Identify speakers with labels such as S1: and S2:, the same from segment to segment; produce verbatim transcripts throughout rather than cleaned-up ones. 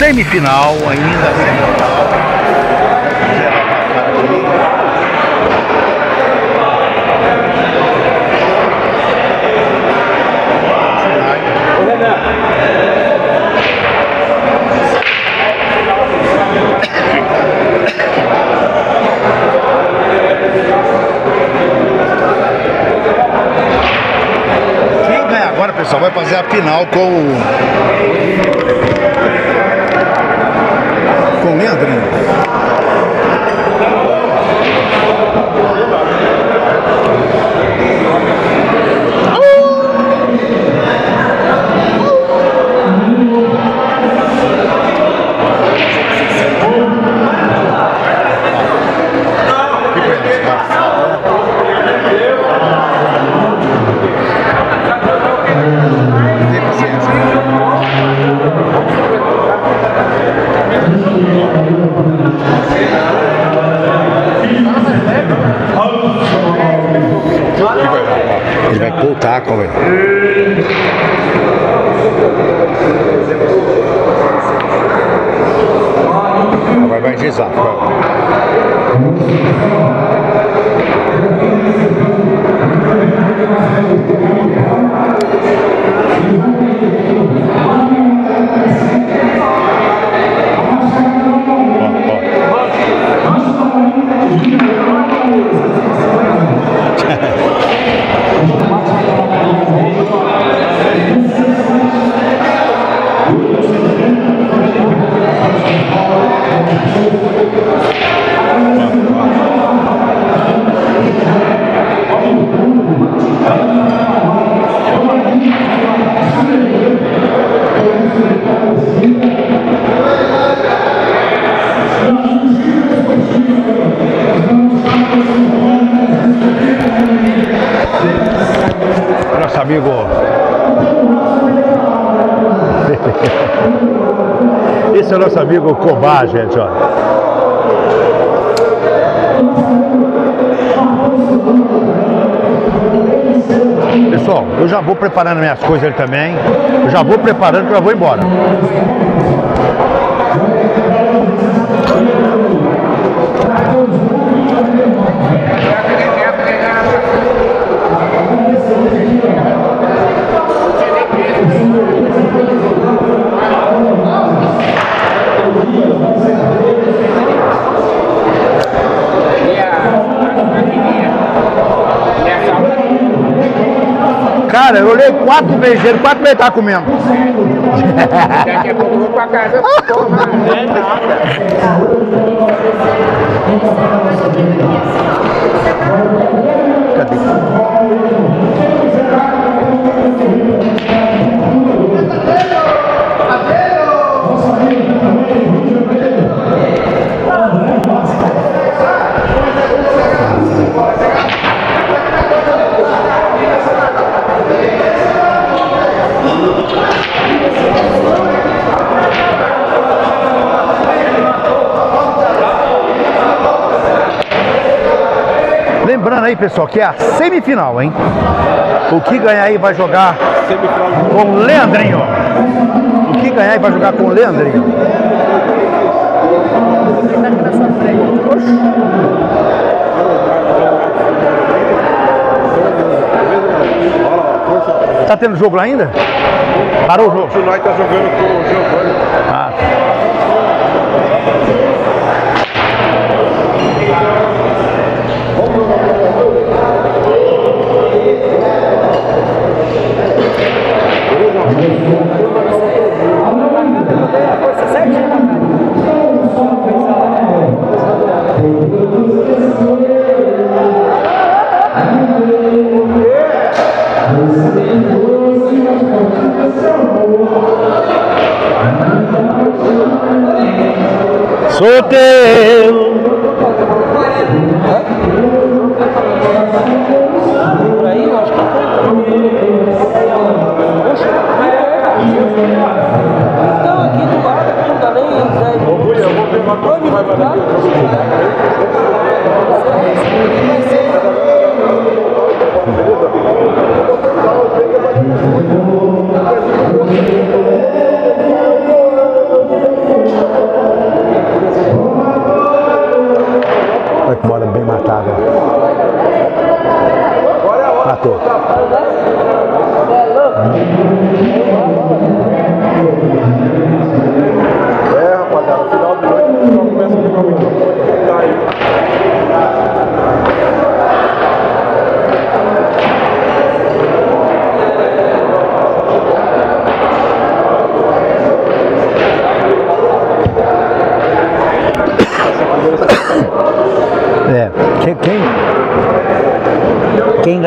S1: semifinal ainda, semifinal. Quem ganha agora, pessoal, vai fazer a final com o com o Leandrinho. Ele vai pôr o taco, velho. Agora vai engessar. Nosso amigo. Esse é o nosso amigo Cobá, gente, ó. Pessoal, eu já vou preparando minhas coisas também. Eu já vou preparando que eu já vou embora. Cara, eu olhei quatro vezes ele, quatro vezes tá comendo.
S2: Daqui a pouco eu vou pra casa. É nada.
S1: Cadê? Lembrando aí, pessoal, que é a semifinal, hein? O que ganhar aí vai jogar com o Leandrinho. O que ganhar aí vai jogar com o Leandrinho. Tá tendo jogo lá ainda? Parou o jogo?
S3: O Nós tá jogando com o Giovanni.
S1: Ah. Solteiro.
S2: Aí, eu acho que então aqui do lado, não dá nem.
S3: Ô, William, eu vou ver uma coisa que vai valer aqui.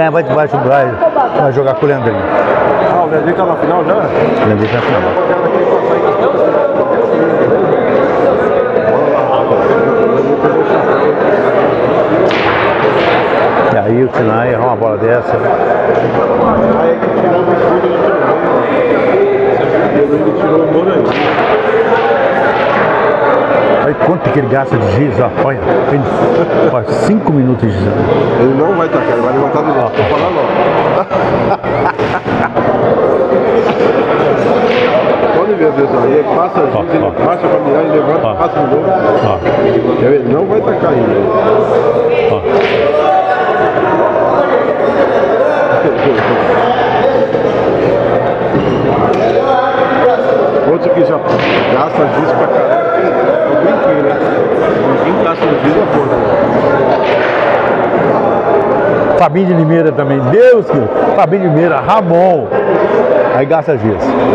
S1: ganhar vai, vai, vai, vai jogar com o Leandrinho.
S3: Ah, o Leandrinho tá na final já?
S1: O Leandrinho tá na final. E aí o Tinay errou uma bola dessa.
S3: Aí que tirou o escudo, ele tirou o Morango.
S1: Olha quanto que ele gasta de giz, ó. Olha, ele faz cinco minutos de giz.
S3: Ele não vai tacar, ele vai levantar de lá. Tô falando, ó. Pode ver, pessoal. Ele passa giz, ele passa pra mirar, ele levanta,
S1: ó,
S3: passa no gol.
S1: Ó.
S3: Ele não vai tacar ainda.
S1: Ó.
S3: Outro que já gasta giz pra caramba. É o brinquinho, né? Ninguém gasta giz na porta.
S1: Fabinho de Limeira também. Deus que. Fabinho de Limeira, Ramon. Aí gasta giz.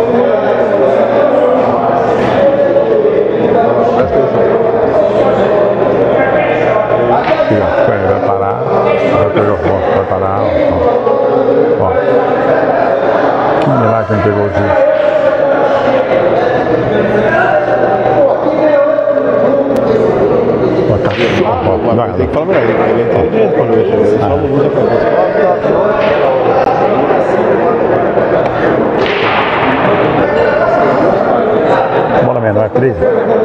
S3: Presta atenção.
S1: Aqui, ó. Vai parar. Vai pegar o foco. Vai parar. Ó. Ó. Que milagre que não pegou o giz.
S3: Mas tem que falar pra ele, ele é inteligente quando ele ele só não usa a cabeça.
S1: Bola menor, treze.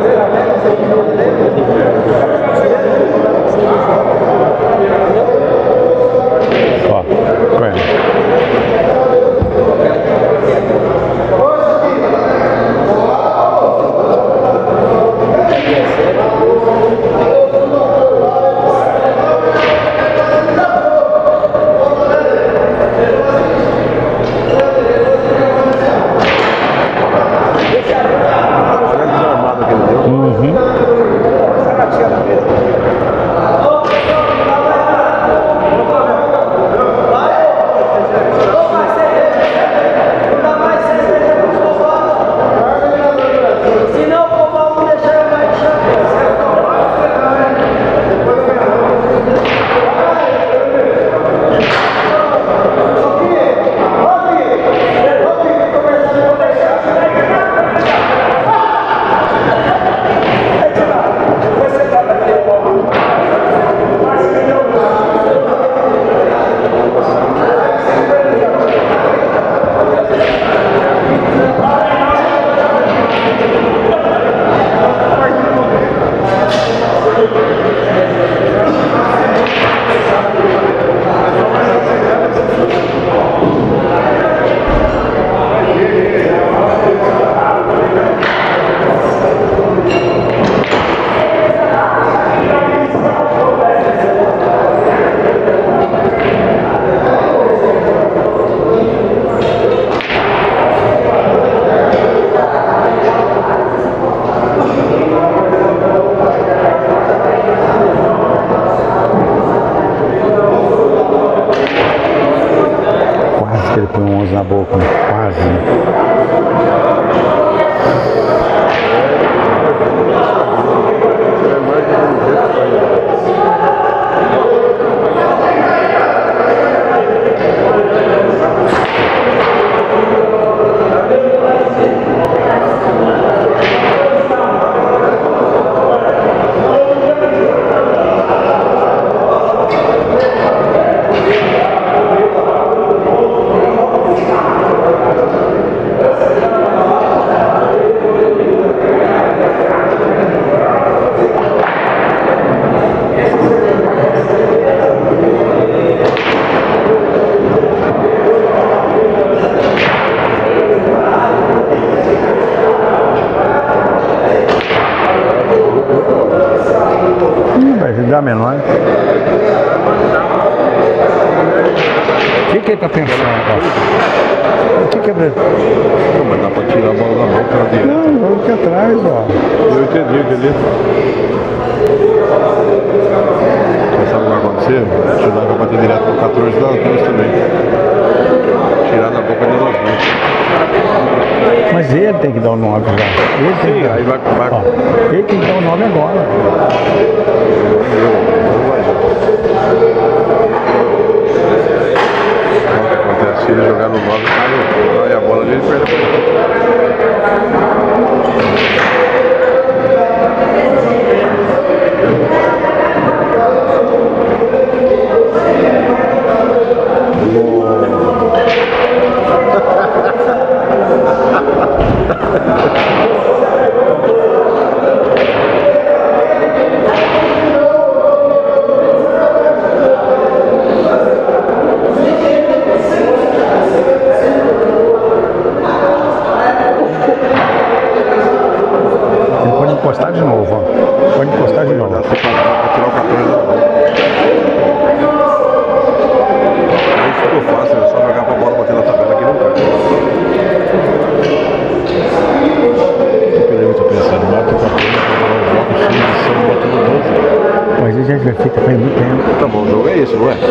S1: Ó, correndo. Ele põe um onze na boca, né? Quase. Dá menor. O que, que ele tá pensando? O que, que é pra...
S3: Não, mas dá pra tirar a bola da boca lá direto.
S1: Não, vamos aqui atrás, ó.
S3: Eu entendi o que ele. Você sabe o que vai acontecer? Tirar vai bater direto no quatorze das duas também. Tirar na boca de nós dois.
S1: Mas ele tem que dar o nove já. Ele tem
S3: Sim,
S1: que dar.
S3: aí vai, vai...
S1: Ó, ele tem que dar o nove agora.
S3: Eu, não vai. Se ele jogar no nove, cai a bola dele e perde a
S1: Encostar de novo, ó. Pode encostar de novo.
S3: Pra tirar o quatorze. Aí ficou fácil, é só jogar pra bola, bater na tabela que não cai. Eu tô pensando, mata o quatorze, bota o X, só bota no doze.
S1: Mas a gente vai ficar faz muito tempo.
S3: Tá bom, o jogo é isso, não é?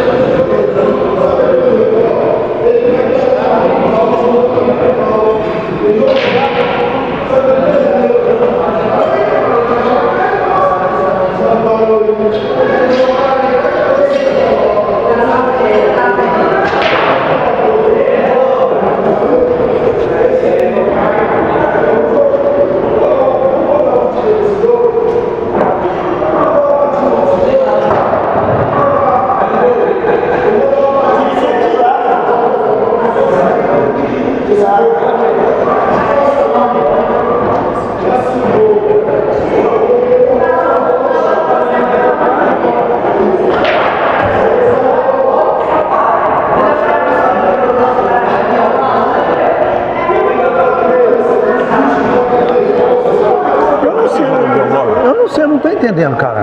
S1: Entendendo, cara.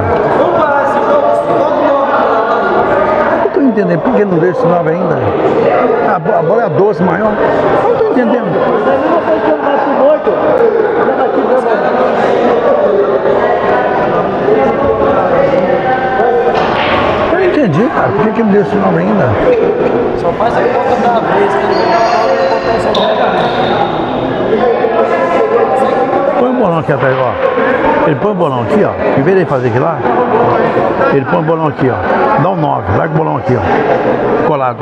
S1: Não tô entendendo por que não deu esse nove ainda. A, a bola é a doze maior. Não tô entendendo. Eu entendi, cara. Por que, que não deu esse nove ainda?
S2: Só faz a conta da vez, que
S1: põe o bolão aqui atrás, ó. Ele põe o bolão aqui, ó. Em vez de ele fazer aqui lá, ele põe o bolão aqui, ó. Dá um nove, larga o bolão aqui, ó. Colado.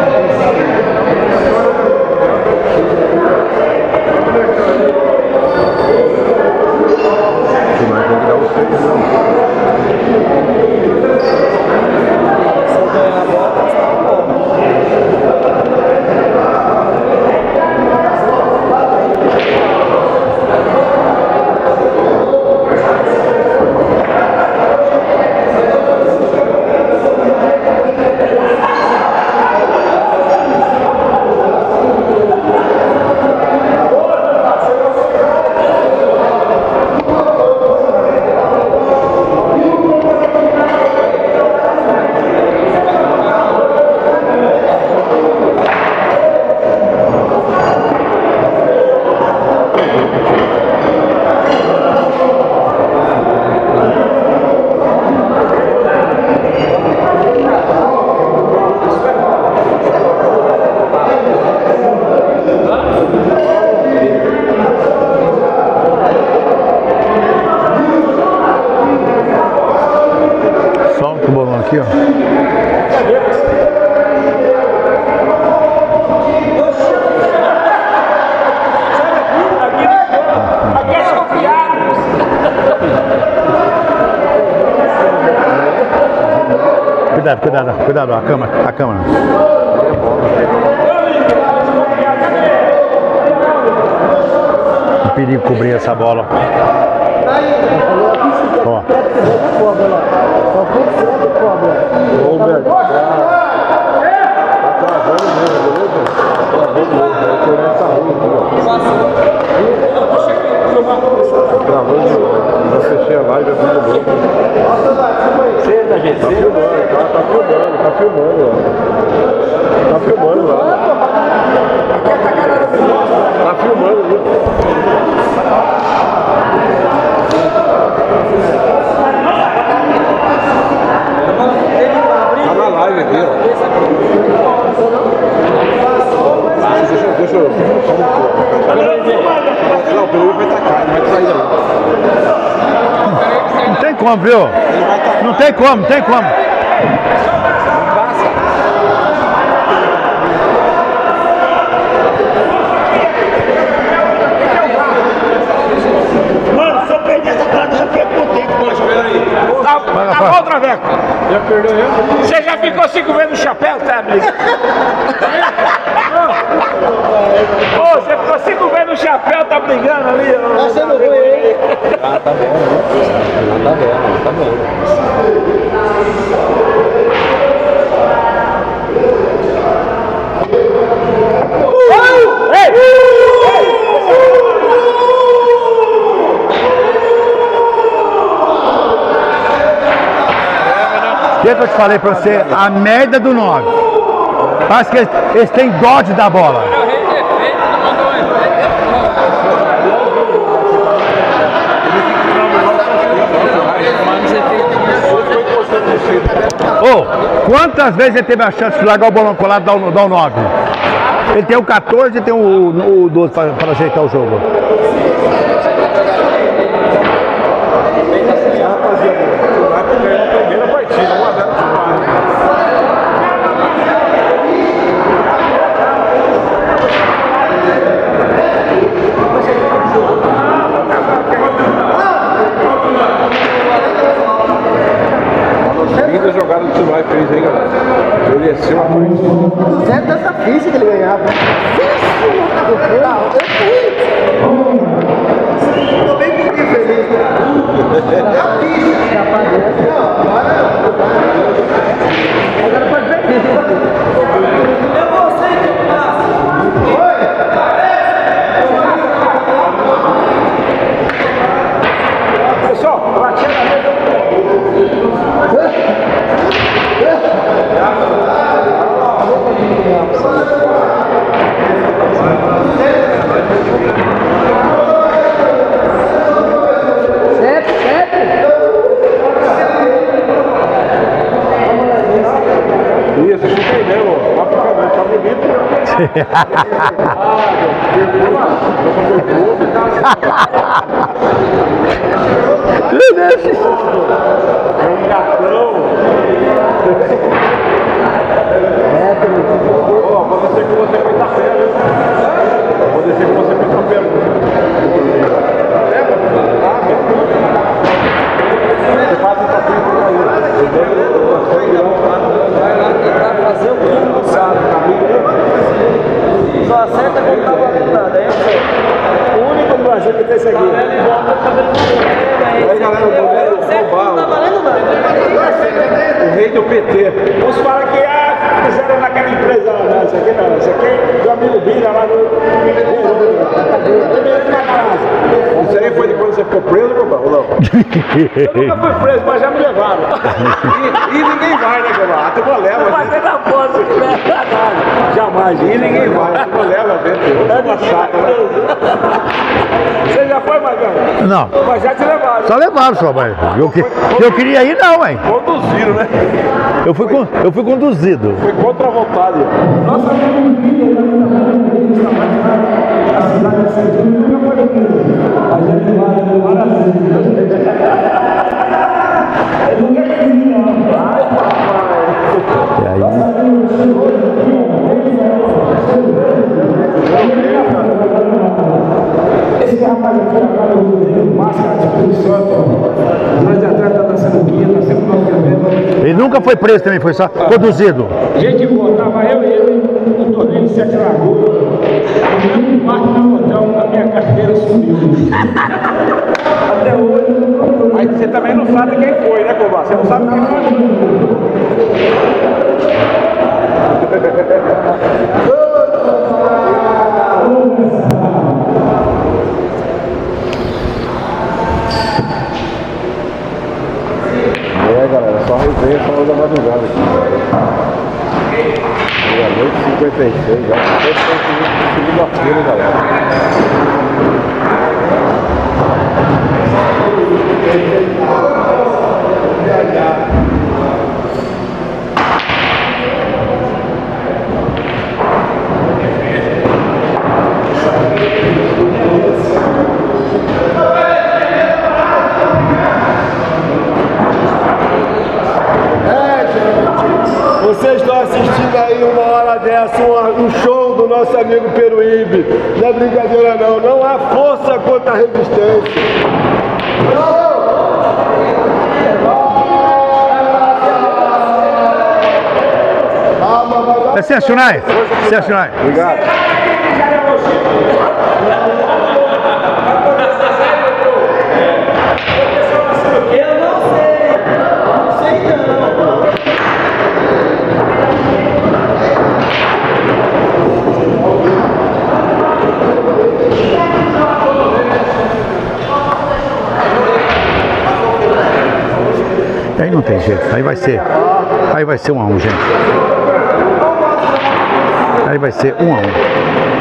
S1: Aqui, ó.
S2: aqui é desconfiado.
S1: Cuidado, cuidado, cuidado, a câmera, a câmera. Um perigo cobrir essa bola. Ó.
S3: Já fechei a live, já fiz o gol.
S2: Senta, gente.
S3: Tá filmando, tá, tá filmando, tá filmando lá. Tá filmando lá. Tá filmando, viu? Tá na live aqui, ó. Deixa, deixa eu... Não, o Peru vai tacar, não vai sair daí.
S1: Não tem como, viu? Não tem como, não tem como.
S2: perdeu mesmo? Você já ficou segurando o chapéu, tá, amigo? Ô, você ficou segurando o chapéu, tá brigando ali?
S4: Tá sendo ruim aí. Ah, tá vendo, né? Tá vendo, tá vendo.
S1: O que eu te falei pra você? A merda do nove. Parece que eles, eles têm dó de dar bola. Ô, oh, quantas vezes ele teve a chance de largar o bolão colado e dar o nove? Ele tem o quatorze e tem o, o doze para ajeitar o jogo.
S3: Linda jogada que o Silvio fez, hein, galera? Ele desceu a partida.
S4: duzentos essa ficha que ele ganhava. Eu fui. Tô bem pouquinho feliz. A ficha. Agora pode ver. Eu vou ser que passa.
S2: Pessoal, batia na mesa.
S4: Sete, sete.
S3: Isso, chuta aí mesmo, ó. Vai ficar bem, tá bonito. É um gatão. Ó, pode ser que você foi tapé, viu? Pode ser que você foi tapé. Você faz o tapé por aí.
S4: Vai lá tentar fazer o que não sabe. Só acerta quando tá valendo nada. É
S2: O único no Brasil que tem isso aqui.
S3: Aí, galera, o goleiro roubar.
S4: Não tá valendo nada.
S3: O rei do P T.
S2: Uns falam que ah, fizeram naquela empresa lá. Não, isso aqui não. Isso aqui é do amigo Bira lá no.
S3: Isso aí foi de quando você ficou preso, Gobá, ou não?
S2: Eu nunca fui preso, mas já me levaram.
S3: E, e ninguém vai, né, Gobá? A turma leva.
S2: Não vai ter na foto que leva nada. Jamais.
S3: E ninguém vai, a turma leva, velho.
S2: É uma chata, né? Você já foi, Magão?
S1: Não.
S2: Mas já te levaram.
S1: Só levaram só, mas eu, que, eu queria ir não, hein?
S3: Conduziram, né?
S1: Eu fui, con- eu fui conduzido.
S3: Foi contra a vontade.
S2: Nossa, a cidade de Santos nunca foi a gente vai várias vezes.
S1: E aí,
S2: Esse rapaz aqui agora o máscara de Espírito Santo, nós de atrás tá dançando guia, tá sempre no
S1: ele nunca foi preso também, foi só conduzido.
S2: gente boa, tava eu e ele no torneio de Sete Lagoas, no quarto do hotel, a minha carteira sumiu. Até hoje.
S3: Aí você também não sabe quem foi, né, Gobá? Você não sabe quem foi. É, galera, só resenha, só da madrugada aqui. Meia-noite e cinquenta e seis, já. Segunda-feira, galera.
S5: Vocês estão assistindo aí uma hora dessa, um, um show do nosso amigo Peruíbe. Não é brincadeira não, não há força contra a resistência.
S1: Licença, Unai. Licença, Unai.
S3: Obrigado.
S1: Aí não tem jeito, aí vai ser, aí vai ser um a um, gente. Aí vai ser um a um.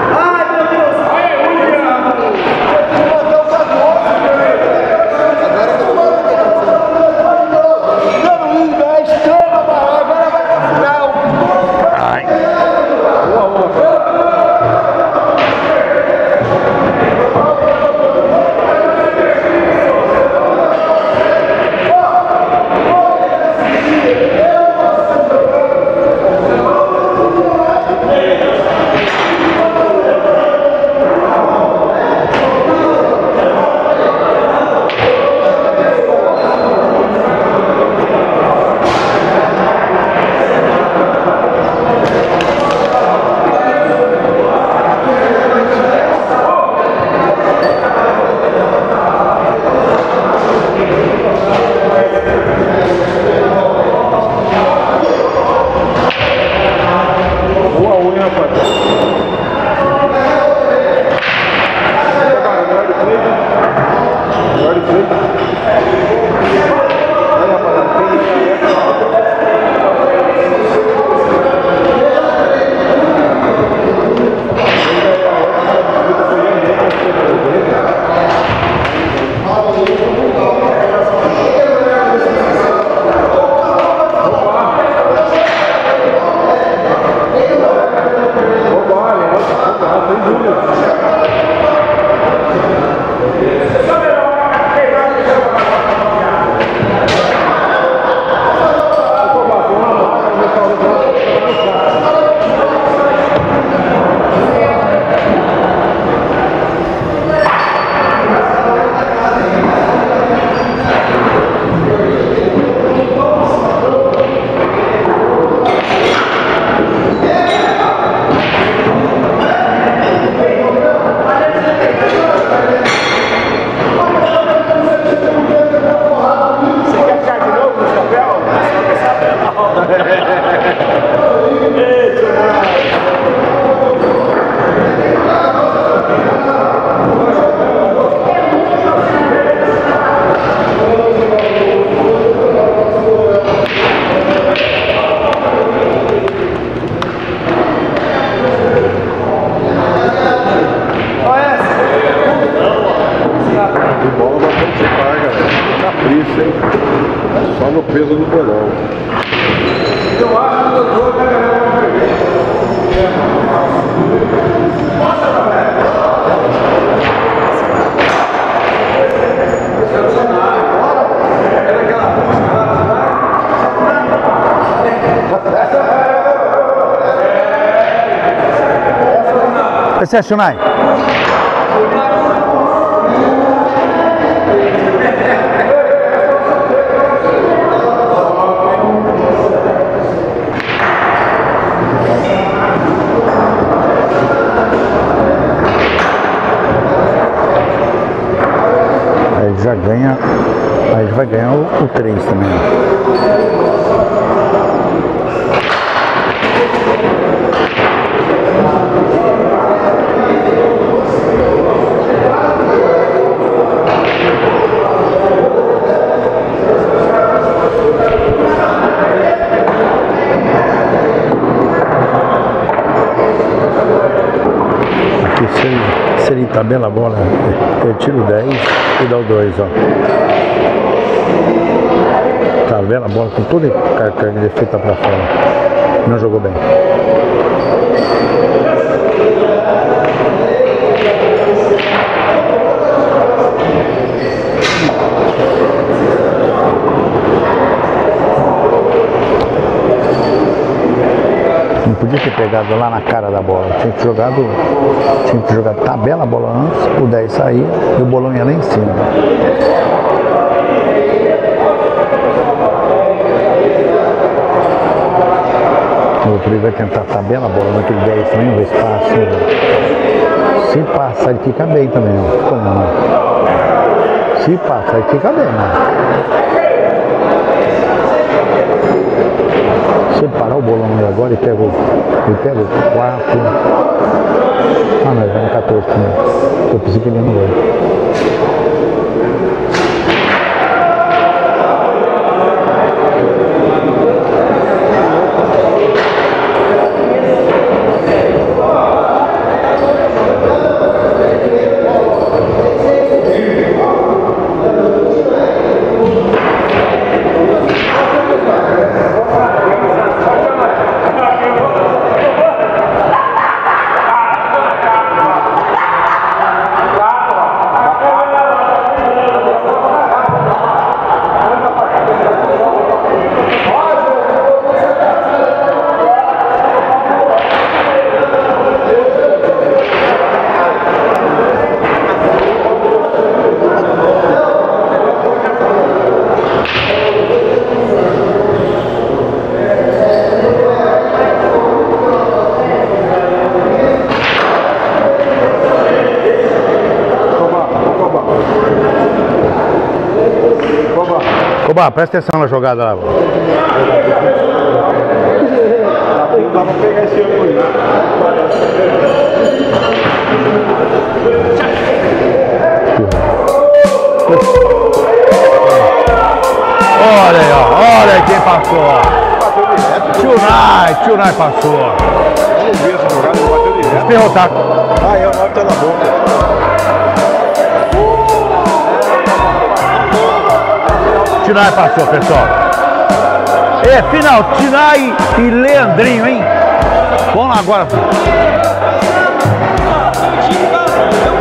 S3: Só no peso do bolão.
S2: Eu acho que eu vou pegar
S1: Excepcional. Aí já ganha, aí vai ganhar o, o três também. Se ele, se ele tabela a bola, eu tiro dez e dá o dois, ó. Tabela a bola com toda a carga de feita pra fora. Não jogou bem. Não podia ter pegado lá na cara da bola, tinha que jogar do, tinha que jogar tabela a bola antes, o dez saía e o bolão ia lá em cima. O outro vai tentar estar bem na bola naquele dez também, ver se passa. Se passar, ele fica bem também, não fica não. Se passar, ele fica bem, né? Se ele parar o bolão aí agora, ele pega o, ele pega o quatro. Ah, não, ele vai no quatorze também. Eu pensei que ele não vai. Coba, presta atenção na jogada lá.
S3: Dá pra pegar esse ângulo aí.
S1: Olha aí, ó. Olha quem passou. Tchunai, Tchunai passou.
S3: Eu não vi essa jogada, ele bateu direto.
S1: Espirrou o taco.
S3: Ah, é, o nove tá na boca.
S1: Tchunai passou, pessoal. É, final, Tchunai e Leandrinho, hein? Vamos lá agora.